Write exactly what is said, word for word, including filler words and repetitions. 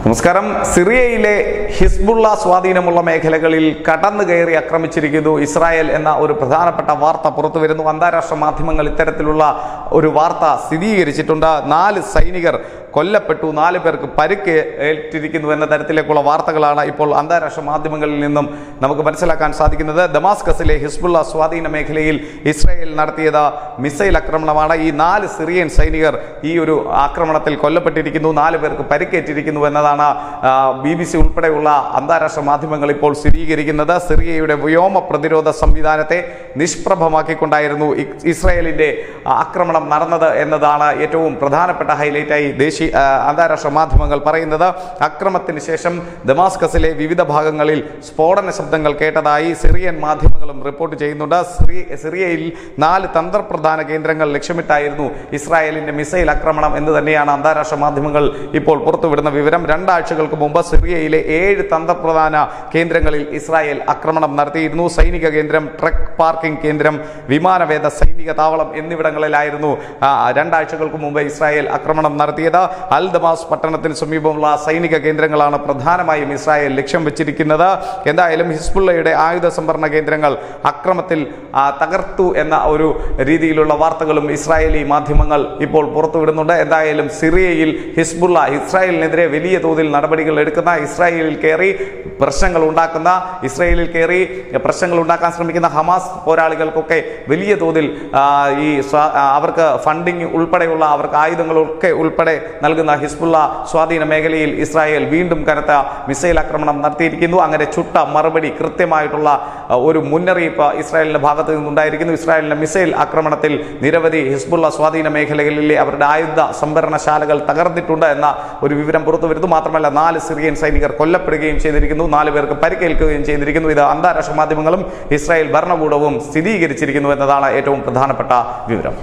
നമസ്കാരം. സിറിയയിലെ ഹിസ്ബുള്ള സ്വാധീനമുള്ള മേഖലകളിൽ കടന്നു കയറി ആക്രമിച്ചിരിക്കുന്നു ഇസ്രായേൽ എന്ന ഒരു പ്രധാനപ്പെട്ട വാർത്ത പുറത്തു വരുന്നു. അന്താരാഷ്ട്ര മാധ്യമങ്ങൾ ഇത്തരത്തിലുള്ള ഒരു വാർത്ത സ്ഥിരീകരിച്ചിട്ടുണ്ട്. നാല് സൈനികർ കൊല്ലപ്പെട്ടു, നാല് പേർക്ക് പരിക്ക് ഏറ്റിരിക്കുന്നു എന്ന തരത്തിലേക്കുള്ള വാർത്തകളാണ് ഇപ്പോൾ അന്താരാഷ്ട്ര മാധ്യമങ്ങളിൽ നിന്നും നമുക്ക് മനസ്സിലാക്കാൻ സാധിക്കുന്നത്. ദമാസ്കസിലെ ഹിസ്ബുള്ള സ്വാധീന മേഖലയിൽ ഇസ്രായേൽ നടത്തിയത് മിസൈൽ ആക്രമണമാണ്. ഈ നാല് സിറിയൻ സൈനികർ ഈ ഒരു ആക്രമണത്തിൽ കൊല്ലപ്പെട്ടിരിക്കുന്നു, നാല് പേർക്ക് പരിക്കേറ്റിരിക്കുന്നു എന്നതാണ് ബി ബി സി ഉൾപ്പെടെയുള്ള അന്താരാഷ്ട്ര മാധ്യമങ്ങൾ ഇപ്പോൾ സ്ഥിരീകരിക്കുന്നത്. സിറിയയുടെ വ്യോമ പ്രതിരോധ സംവിധാനത്തെ നിഷ്പ്രഭമാക്കിക്കൊണ്ടായിരുന്നു ഇസ്രായേലിന്റെ ആക്രമണം നടന്നത് എന്നതാണ് ഏറ്റവും പ്രധാനപ്പെട്ട ഹൈലൈറ്റായി ദേശീയ അന്താരാഷ്ട്ര മാധ്യമങ്ങൾ പറയുന്നത്. അക്രമത്തിന് ശേഷം ദമാസ്കസിലെ വിവിധ ഭാഗങ്ങളിൽ സ്ഫോടന ശബ്ദങ്ങൾ കേട്ടതായി സിറിയൻ മാധ്യമങ്ങളും റിപ്പോർട്ട് ചെയ്യുന്നുണ്ട്. സിറിയയിൽ നാല് തന്ത്രപ്രധാന കേന്ദ്രങ്ങൾ ലക്ഷ്യമിട്ടായിരുന്നു ഇസ്രായേലിന്റെ മിസൈൽ ആക്രമണം എന്ന് തന്നെയാണ് അന്താരാഷ്ട്ര മാധ്യമങ്ങൾ ഇപ്പോൾ പുറത്തുവിടുന്ന വിവരം. രണ്ടാഴ്ചകൾക്ക് മുമ്പ് സിറിയയിലെ ഏഴ് തന്ത്രപ്രധാന കേന്ദ്രങ്ങളിൽ ഇസ്രായേൽ ആക്രമണം നടത്തിയിരുന്നു. സൈനിക കേന്ദ്രം, ട്രക്ക് പാർക്കിംഗ് കേന്ദ്രം, വിമാനവേദ സൈനിക താവളം എന്നിവിടങ്ങളിലായിരുന്നു രണ്ടാഴ്ചകൾക്ക് മുമ്പ് ഇസ്രായേൽ ആക്രമണം നടത്തിയത്. അൽ ദമാസ് പട്ടണത്തിന് സമീപമുള്ള സൈനിക കേന്ദ്രങ്ങളാണ് പ്രധാനമായും ഇസ്രായേൽ ലക്ഷ്യം വെച്ചിരിക്കുന്നത്. എന്തായാലും ഹിസ്ബുള്ളയുടെ ആയുധ സംഭരണ കേന്ദ്രങ്ങൾ അക്രമത്തിൽ തകർത്തു എന്ന ഒരു രീതിയിലുള്ള വാർത്തകളും ഇസ്രായേലി മാധ്യമങ്ങൾ ഇപ്പോൾ പുറത്തുവിടുന്നുണ്ട്. എന്തായാലും സിറിയയിൽ ഹിസ്ബുള്ള ഇസ്രായേലിനെതിരെ വലിയ തോതിൽ നടപടികൾ എടുക്കുന്ന, ഇസ്രായേലിൽ കയറി പ്രശ്നങ്ങൾ ഉണ്ടാക്കുന്ന, ഇസ്രായേലിൽ കയറി പ്രശ്നങ്ങൾ ഉണ്ടാക്കാൻ ശ്രമിക്കുന്ന ഹമാസ് പോരാളികൾക്കൊക്കെ വലിയ തോതിൽ ഈ അവർക്ക് ഫണ്ടിങ് ഉൾപ്പെടെയുള്ള അവർക്ക് ആയുധങ്ങളൊക്കെ ഉൾപ്പെടെ നൽകുന്ന ഹിസ്ബുള്ള സ്വാധീന മേഖലയിൽ ഇസ്രായേൽ വീണ്ടും കനത്ത മിസൈൽ ആക്രമണം നടത്തിയിരിക്കുന്നു. അങ്ങനെ ചുട്ട മറുപടി, കൃത്യമായിട്ടുള്ള ഒരു മുന്നറിയിപ്പ് ഇസ്രായേലിന്റെ ഭാഗത്ത് നിന്നുണ്ടായിരിക്കുന്നു. ഇസ്രായേലിന്റെ മിസൈൽ ആക്രമണത്തിൽ നിരവധി ഹിസ്ബുള്ള സ്വാധീന മേഖലകളിലെ അവരുടെ ആയുധ സംഭരണശാലകൾ തകർന്നിട്ടുണ്ട് എന്ന ഒരു വിവരം പുറത്തു വരുന്നു. മാത്രമല്ല, നാല് സിറിയൻ സൈനികർ കൊല്ലപ്പെടുകയും ചെയ്തിരിക്കുന്നു, നാല് പേർക്ക് പരിക്കേൽക്കുകയും ചെയ്തിരിക്കുന്നു. ഇത് അന്താരാഷ്ട്ര മാധ്യമങ്ങളും ഇസ്രായേൽ ഭരണകൂടവും സ്ഥിരീകരിച്ചിരിക്കുന്നു എന്നതാണ് ഏറ്റവും പ്രധാനപ്പെട്ട വിവരം.